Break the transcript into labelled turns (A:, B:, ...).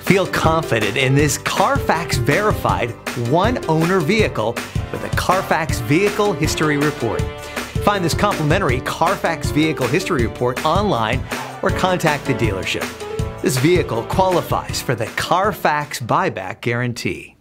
A: Feel confident in this Carfax verified one-owner vehicle with a Carfax Vehicle History Report. Find this complimentary Carfax Vehicle History Report online or contact the dealership. This vehicle qualifies for the Carfax Buyback Guarantee.